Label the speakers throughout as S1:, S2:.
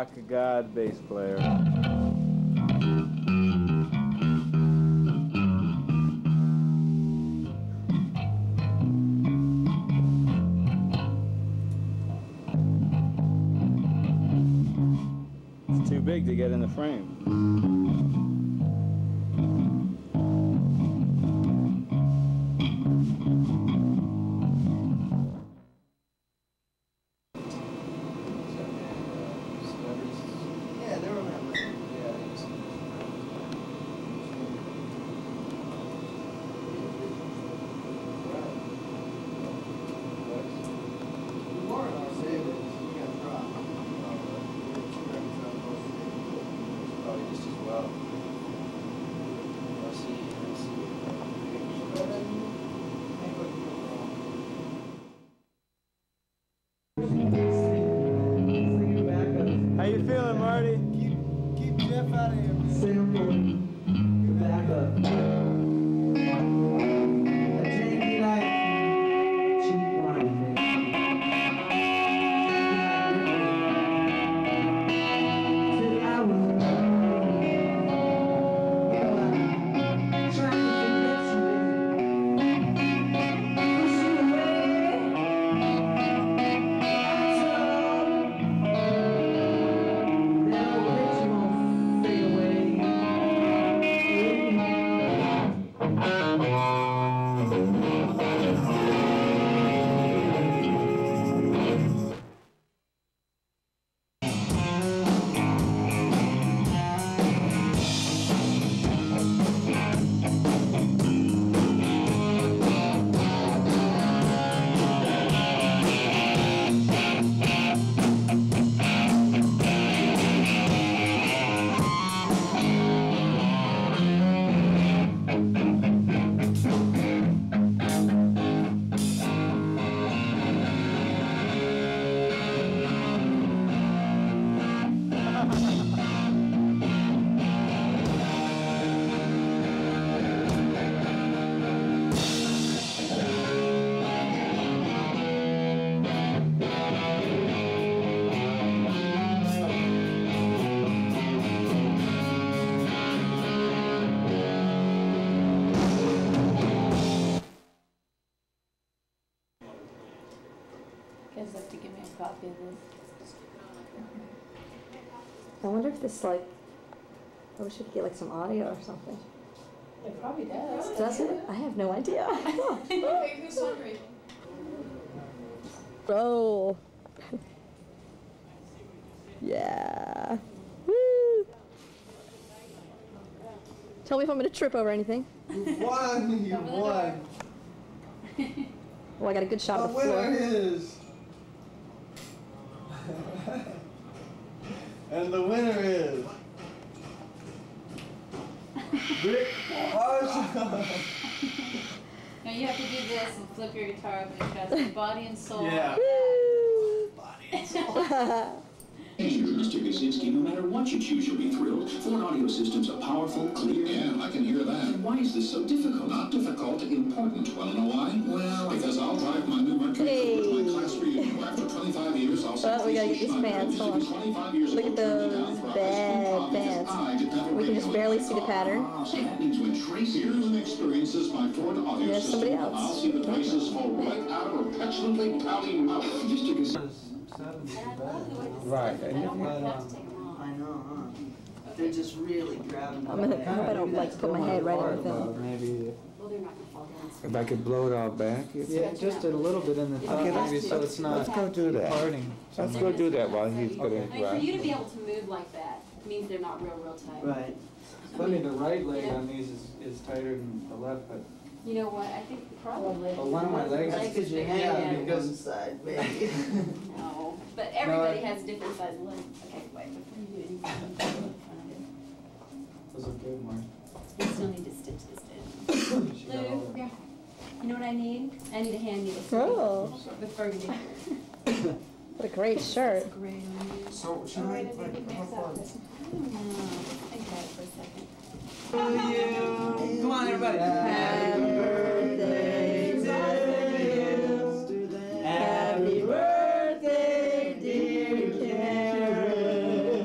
S1: rock god bass player. It's too big to get in the frame. How you feeling, Marty?
S2: Keep Jeff out of here, man. Sample. Back up. Take like cheap wine, man. Till I was trying to convince me. Push you away.
S3: You guys have to give me a copy of this.
S4: I wonder if this, like, I wish I could get, like, some audio or something.
S3: It probably does.
S4: Does it? I have no idea.
S3: Who's wondering?
S4: Roll. Yeah. Woo. Tell me if I'm going to trip over anything.
S2: You won! You won!
S4: Well, I got a good shot of the
S2: winner
S4: floor.
S2: is... and the winner is... Rick Marshall!
S3: Now you have to do this and flip your guitar up and it has body and soul.
S2: Yeah.
S4: Woo.
S2: Body and soul.
S5: Mr. Kaczynski, no matter what you choose, you'll be thrilled. Ford Audio Systems are powerful, clear.
S6: Yeah, I can hear that.
S5: And why is this so difficult?
S6: Not difficult, important. Want to know why?
S5: Well,
S6: because I'll drive my new Mercury
S4: Hey.
S6: Coupe with my class reunion. After 25 years, I'll
S4: Well, we gotta get these fans. Hold on. Look at those bad fans. We can just barely see the pattern.
S5: so that means when Tracy...
S6: Here's an experiences by Ford Audio
S4: There's
S6: Systems.
S4: somebody else.
S6: I'll see the prices fall right out of her petulantly pouting mouth.
S5: Mr. Kaczynski...
S1: Right.
S2: I know, huh? They're just really grabbing.
S4: I hope I don't, like, put my head right on the film.
S1: Maybe
S3: Well, they're not going to fall down.
S1: if I could blow it all back.
S7: Yeah, just a little bit in the top,
S1: Okay,
S7: maybe, so it's not
S1: let's go do that.
S7: parting.
S1: Let's go do that while he's going
S3: I mean, for
S1: to
S3: you to be able to move like that means they're not real tight.
S2: Right.
S7: Funny, the right leg on these is tighter than the left, but
S3: You know what? I think probably.
S7: one of my legs
S2: That's
S7: is
S2: because you're
S3: bigger.
S2: hanging on
S7: because-
S2: one side, maybe.
S3: No, but everybody has different size legs. Okay, wait, before you do anything, put it in front of it.
S7: those are good, Mark.
S3: You still need to stitch this in.
S7: She got all
S3: Lou,
S7: the-
S3: yeah. You know what I need? I need a hand needle.
S4: Oh.
S3: With burgundy.
S4: What a great shirt.
S3: Gray on you.
S2: So, should I, like, how far?
S3: Think about it for a second.
S2: Come on, everybody.
S4: Happy birthday to you. Happy birthday, dear Karen.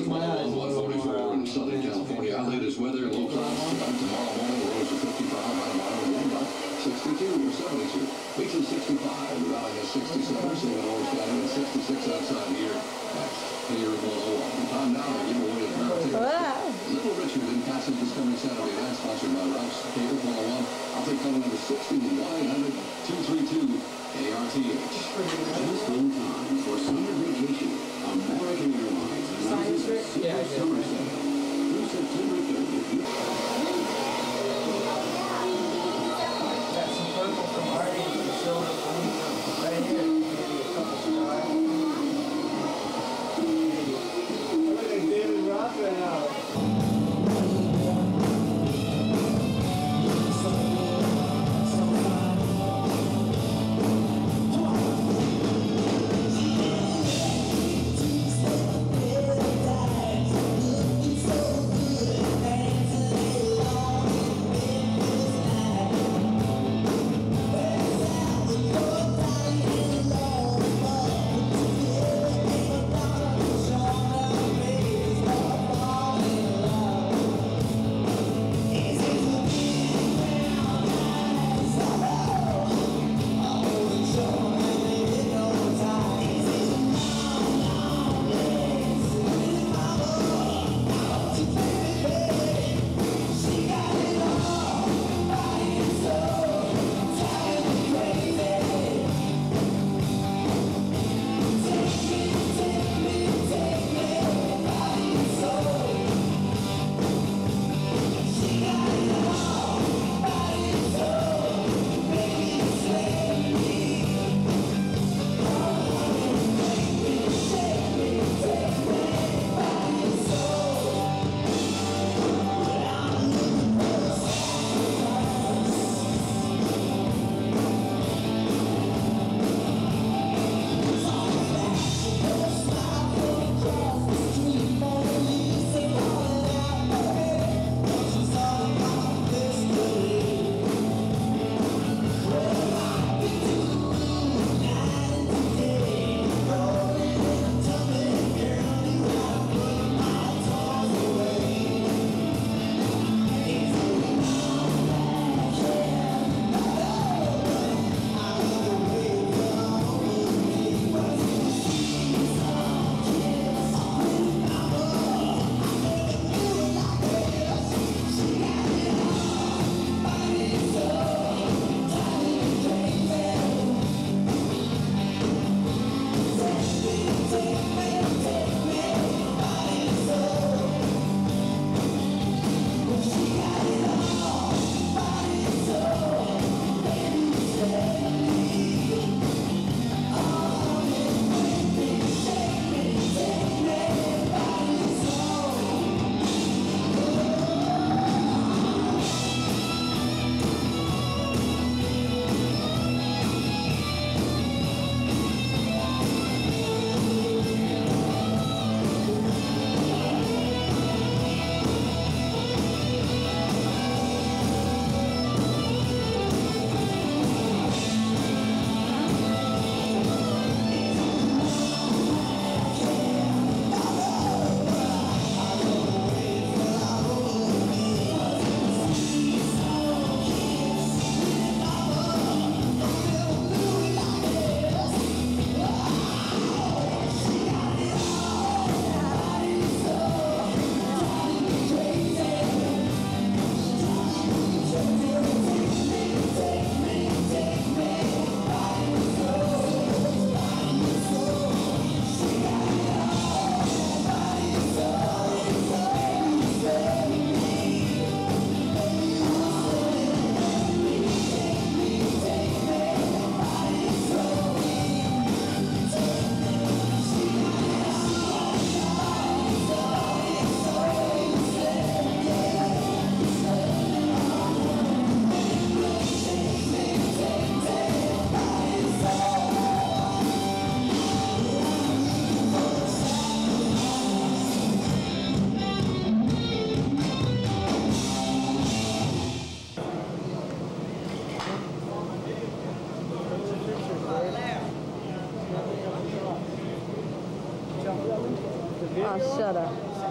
S7: raise my eyes a little
S6: 144 in Southern California. Our latest weather, low clouds tonight. Tomorrow morning, lows of 55, high tomorrow again, but 62 or 72. Weekly 65, the valley has 67, San Orange County and 66 outside here. That's here in 101. Time now to give away a pair of tickets.
S4: Wow.
S6: Little Richard in Passage this coming Saturday night, sponsored by Ralph's Cable 101. I'll take phone number 60 1-800-232 ARTH. Just in time for summer vacation. American Airlines announces a super summer sale through September 30th.
S2: Got some purple from Artie and some silver from me. Right here. Maybe a couple stars. Look at David Roth right now.
S4: Oh, shut up.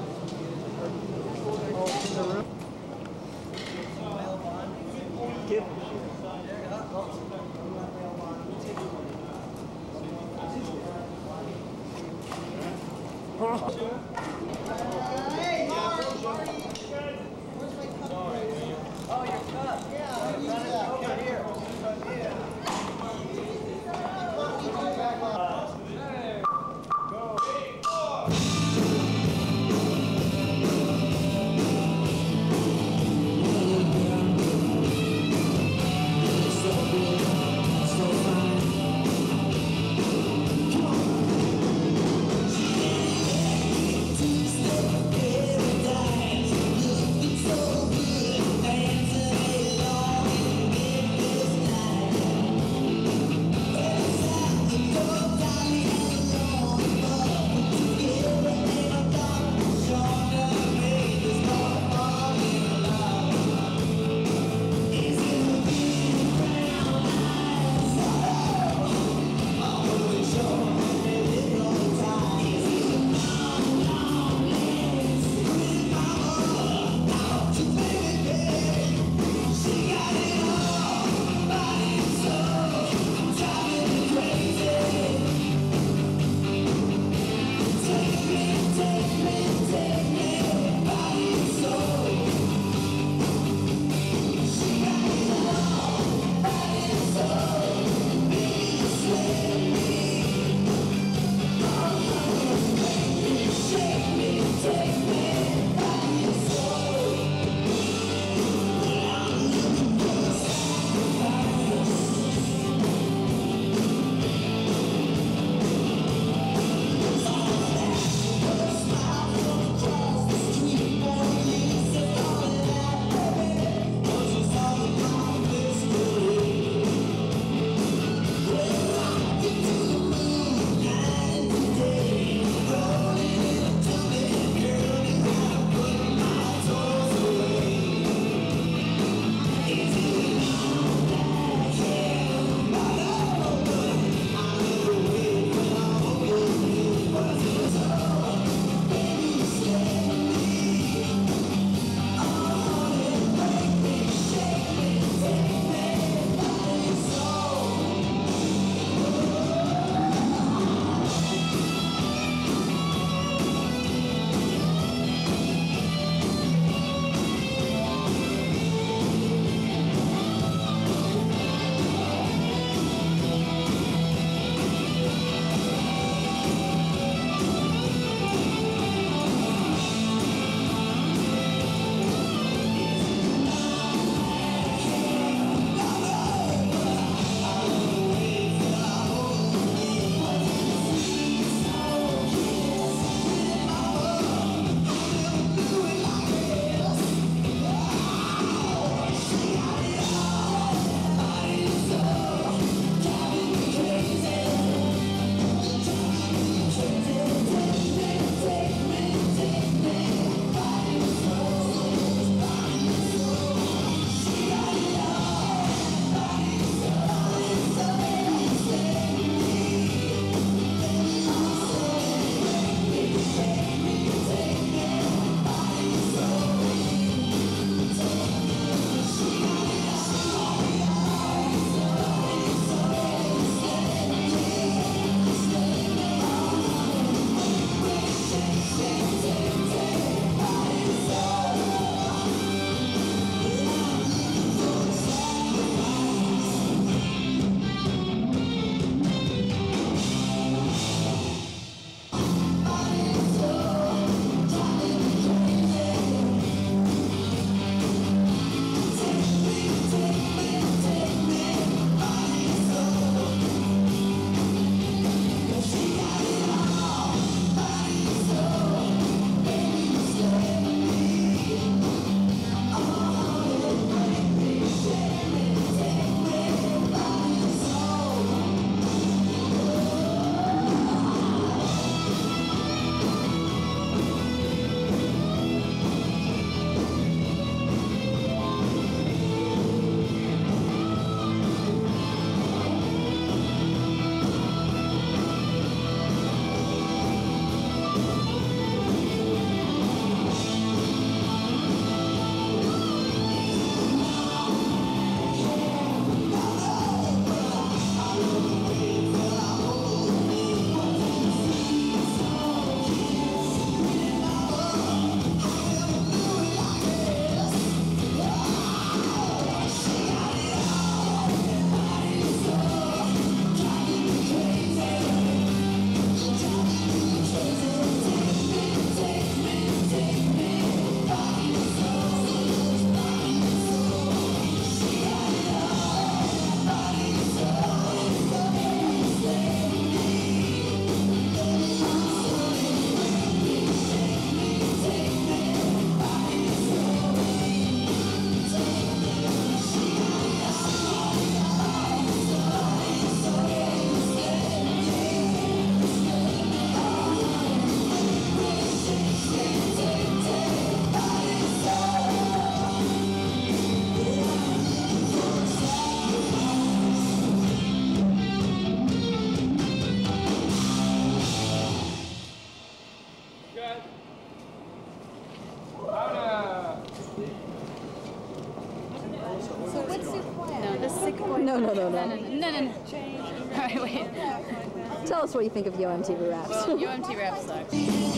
S4: No.
S3: No. Alright, wait.
S4: Tell us what you think of Yo MTV Raps.
S3: Well, Yo MTV Raps sucks.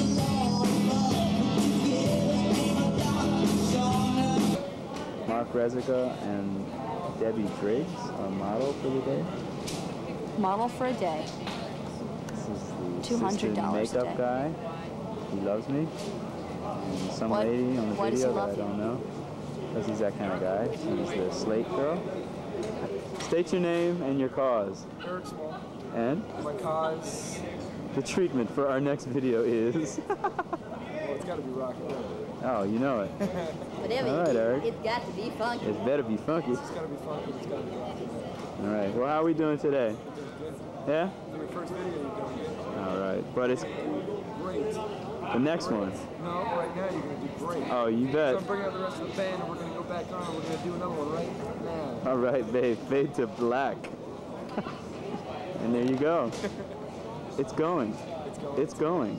S1: Mark Rezica and Debbie Driggs, our model for the day.
S4: Model for a day.
S1: This is the
S4: $200
S1: assistant
S4: a
S1: makeup
S4: day.
S1: guy. He loves me. And some
S4: What-
S1: lady on the
S4: why does he
S1: video that
S4: love
S1: I
S4: you?
S1: don't know. Because he's that kind of guy. He's the Slate girl. State your name and your cause.
S7: Eric Small.
S1: And
S7: My cause.
S1: the treatment for our next video is...
S7: Well, it's got to be rock and roll.
S1: Oh, you know it.
S4: Whatever
S1: All right, Eric.
S4: it's got to be funky.
S1: It better be funky.
S7: It's got to be funky. It's got to be rock and roll.
S1: All right. Well, how are we doing today? Yeah?
S7: It's your first video you're doing it.
S1: All right. But it's
S7: Great.
S1: the next one.
S7: No, right now you're going to do great.
S1: Oh, you
S7: So
S1: bet.
S7: I'm bringing out the rest of the band and we're going to go back on and we're going to do another one right now.
S1: All right, babe. Fade to black. And there you go. It's going. It's going.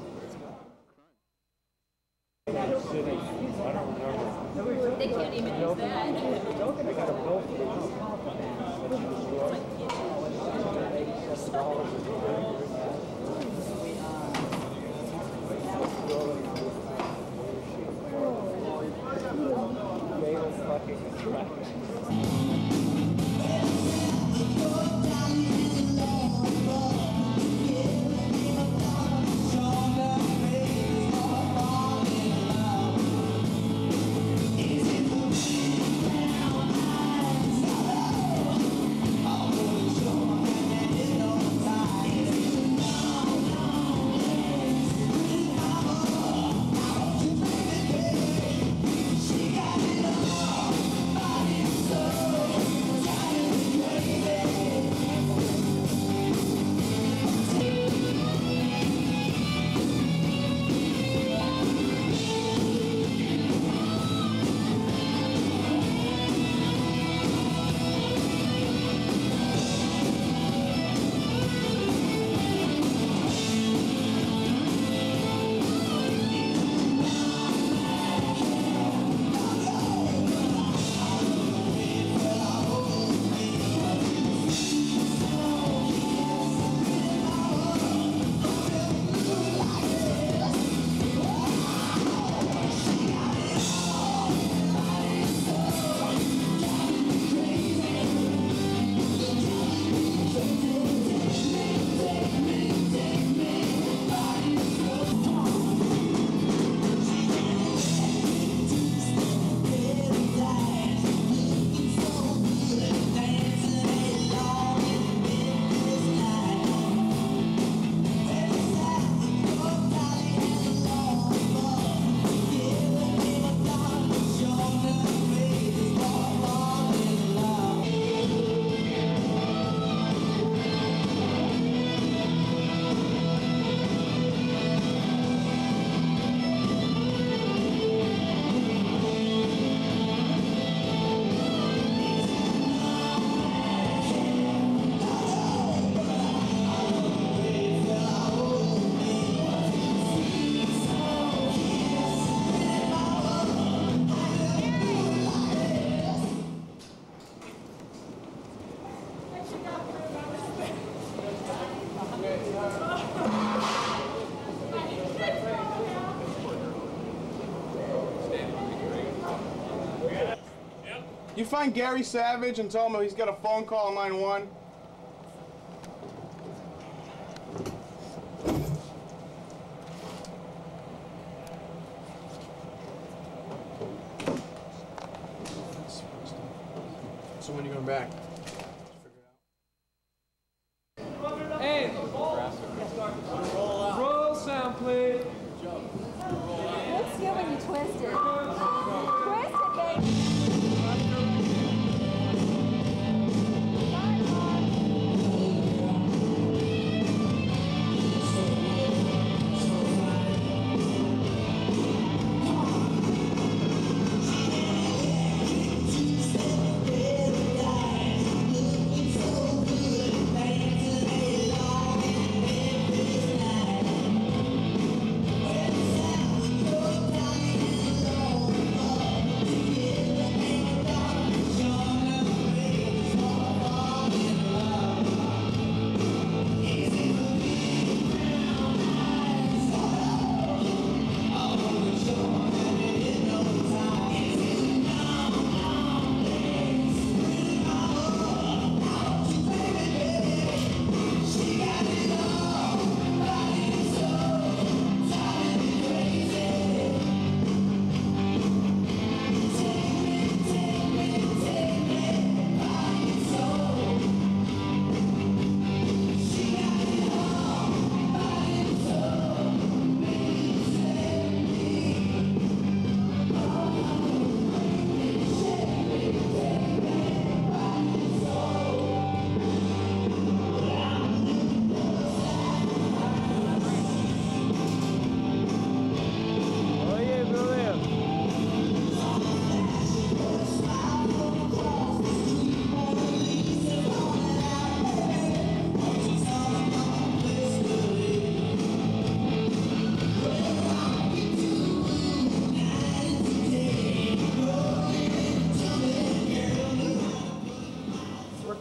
S3: They can't even use that.
S8: You find Gary Savage and tell him he's got a phone call on line 1. So when are you going back?
S7: Hey! Roll sound, please.
S4: Looks good when you twist it. Twist it, baby.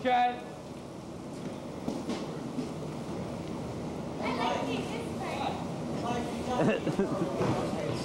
S7: Cat.